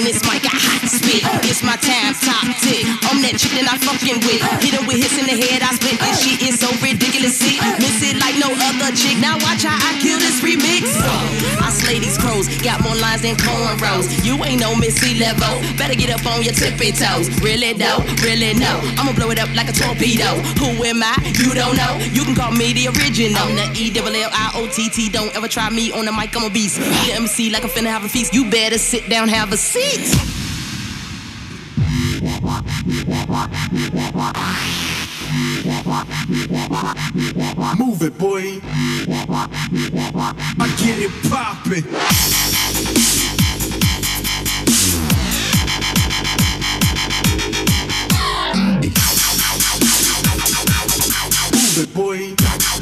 this mic, got hot spit. It's my time, top tick. I'm that chick that I fucking with. Hit him with hits in the head, I split this shit. It's so ridiculous, see. Miss it like no other chick. Now watch how I kill this remix. I slay these crows, got more lines than cornrows. You ain't no Missy level. Better get up on your tippy toes. Really though, really no. I'ma blow it up like a torpedo. Who am I? You don't know. You can call me the original. I'm the ELLIOTT. Don't ever try me on the mic, I'm a beast. The MC like I'm finna have a feast. You better sit down, have a seat. Move it, boy. I get it poppin'. Move it, boy.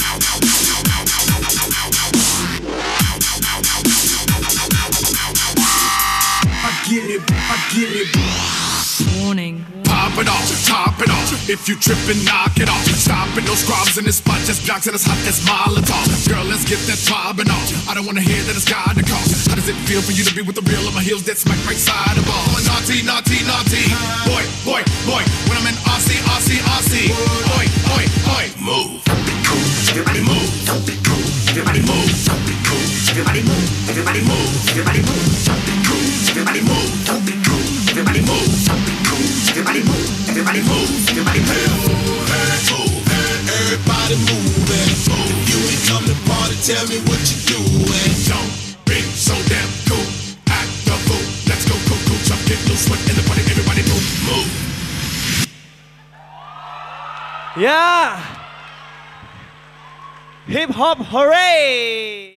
I get it. Warning. Pop it off, top it off. If you trippin', knock it off. Stopping those squabs in this spot, just blocks and it's hot as Molotov. Girl, let's get that throbbing off. I don't wanna hear that it's God to call. How does it feel for you to be with the real on my heels that smack right side of ball? I'm naughty, naughty, naughty. Boy, boy, boy. When I'm in RC, RC, RC. Boy, boy, boy. Move. Don't be cool. Everybody move. Don't be cool. Everybody move. Don't be cool. Everybody move. Everybody move. Everybody move. Don't be cool. Everybody move. Don't be cool. Everybody move. Don't be cool. Everybody move. Everybody move. Everybody move. Everybody moving. If you ain't come to party, tell me what you doing. Don't be so damn cool. Act the fool. Let's go, cool, cool. Jump, get loose, sweat in the party. Everybody move, move. Yeah. Hip hop, hooray!